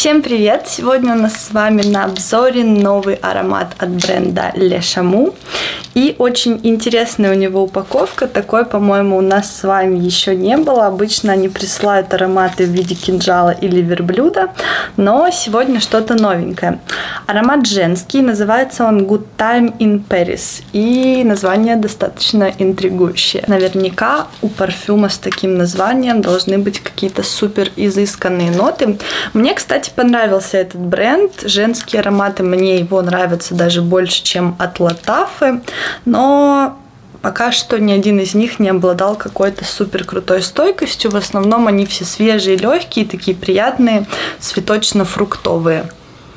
Всем привет! Сегодня у нас с вами на обзоре новый аромат от бренда Le Chamoux. И очень интересная у него упаковка. Такой, по-моему, у нас с вами еще не было. Обычно они присылают ароматы в виде кинжала или верблюда. Но сегодня что-то новенькое. Аромат женский. Называется он Good Time in Paris. И название достаточно интригующее. Наверняка у парфюма с таким названием должны быть какие-то супер изысканные ноты. Мне, кстати, понравился этот бренд. Женские ароматы, мне его нравятся даже больше, чем от Lattafe. Но пока что ни один из них не обладал какой-то супер крутой стойкостью. В основном они все свежие, легкие, такие приятные, цветочно-фруктовые.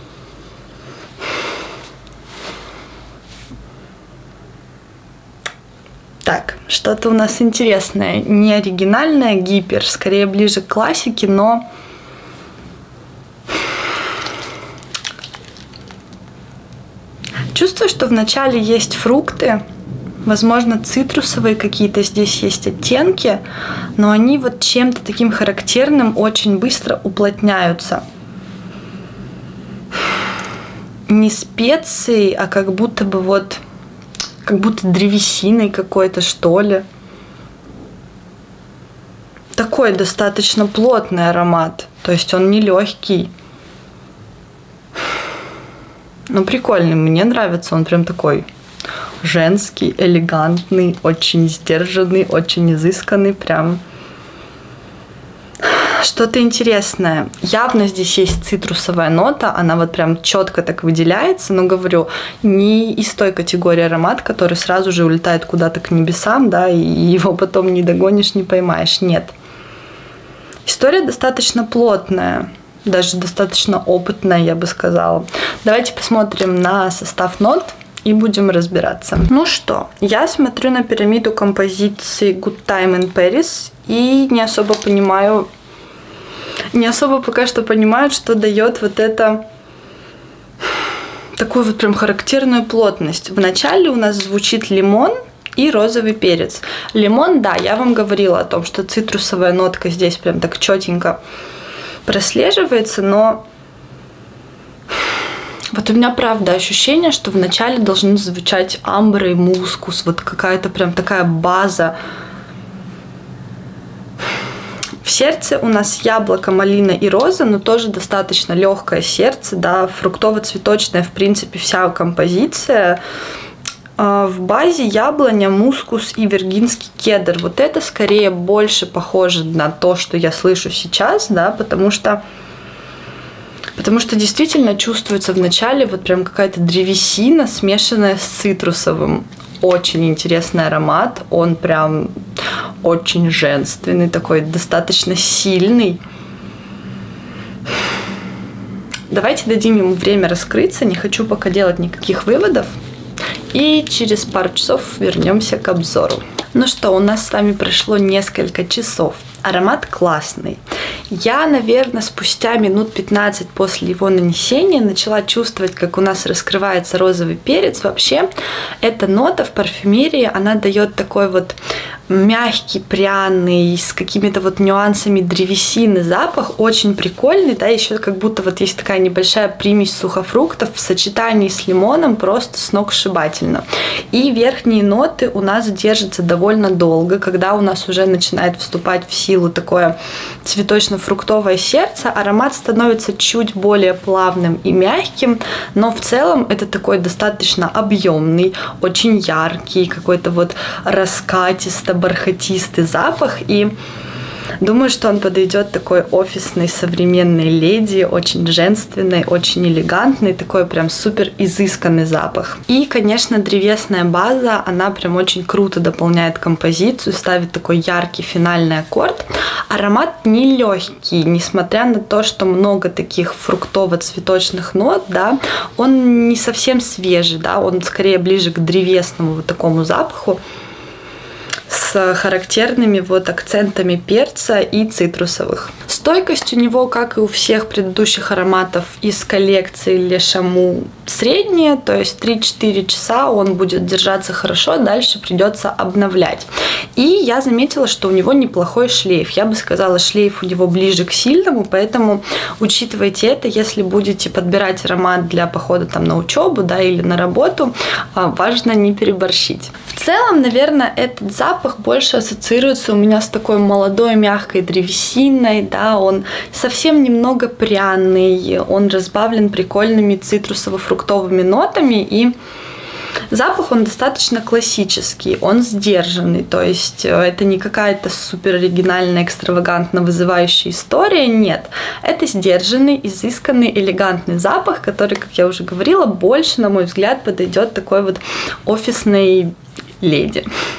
Так, что-то у нас интересное. Не оригинальное, гипер, скорее ближе к классике, но... Чувствую, что вначале есть фрукты, возможно, цитрусовые какие-то здесь есть оттенки, но они вот чем-то таким характерным очень быстро уплотняются. Не специи, а как будто бы вот, как будто древесиной какой-то, что ли. Такой достаточно плотный аромат, то есть он не легкий. Ну, прикольный, мне нравится, он прям такой женский, элегантный, очень сдержанный, очень изысканный, прям что-то интересное. Явно здесь есть цитрусовая нота, она вот прям четко так выделяется, но, говорю, не из той категории аромат, который сразу же улетает куда-то к небесам, да, и его потом не догонишь, не поймаешь, нет. История достаточно плотная. Даже достаточно опытная, я бы сказала. Давайте посмотрим на состав нот и будем разбираться. Ну что, я смотрю на пирамиду композиции Good Time in Paris и не особо пока что понимаю, что дает вот это такую вот прям характерную плотность. Вначале у нас звучит лимон и розовый перец. Лимон, да, я вам говорила о том, что цитрусовая нотка здесь прям так четенько прослеживается, но вот у меня правда ощущение, что вначале должны звучать амбра и мускус, вот какая-то прям такая база. В сердце у нас яблоко, малина и роза, но тоже достаточно легкое сердце, да, фруктово-цветочная, в принципе, вся композиция. В базе яблоня, мускус и виргинский кедр. Вот это скорее больше похоже на то, что я слышу сейчас, да, потому что действительно чувствуется в начале вот прям какая-то древесина, смешанная с цитрусовым. Очень интересный аромат, он прям очень женственный, такой достаточно сильный. Давайте дадим ему время раскрыться, не хочу пока делать никаких выводов. И через пару часов вернемся к обзору. Ну что, у нас с вами прошло несколько часов. Аромат классный. Я, наверное, спустя минут 15 после его нанесения начала чувствовать, как у нас раскрывается розовый перец. Вообще, эта нота в парфюмерии, она дает такой вот мягкий, пряный, с какими-то вот нюансами древесины запах. Очень прикольный, да, еще как будто вот есть такая небольшая примесь сухофруктов в сочетании с лимоном, просто сногсшибательно. И верхние ноты у нас держатся довольно долго, когда у нас уже начинает вступать в силу такое цветочно-фруктовое сердце, аромат становится чуть более плавным и мягким, но в целом это такой достаточно объемный, очень яркий, какой-то вот раскатисто-бархатистый запах, и думаю, что он подойдет такой офисной современной леди, очень женственной, очень элегантный, такой прям супер изысканный запах. И, конечно, древесная база, она прям очень круто дополняет композицию, ставит такой яркий финальный аккорд. Аромат не легкий, несмотря на то, что много таких фруктово-цветочных нот, да, он не совсем свежий, да, он скорее ближе к древесному вот такому запаху, с с характерными вот акцентами перца и цитрусовых. Стойкость у него, как и у всех предыдущих ароматов из коллекции Le Chamoux, средняя, то есть 3-4 часа он будет держаться хорошо, дальше придется обновлять. И я заметила, что у него неплохой шлейф. Я бы сказала, шлейф у него ближе к сильному, поэтому учитывайте это, если будете подбирать аромат для похода там на учебу, да, или на работу, важно не переборщить. В целом, наверное, этот запах больше ассоциируется у меня с такой молодой мягкой древесиной, да, он совсем немного пряный, он разбавлен прикольными цитрусово-фруктовыми нотами, и запах он достаточно классический, он сдержанный, то есть это не какая-то супер оригинальная, экстравагантно вызывающая история, нет. Это сдержанный, изысканный, элегантный запах, который, как я уже говорила, больше, на мой взгляд, подойдет такой вот офисной леди.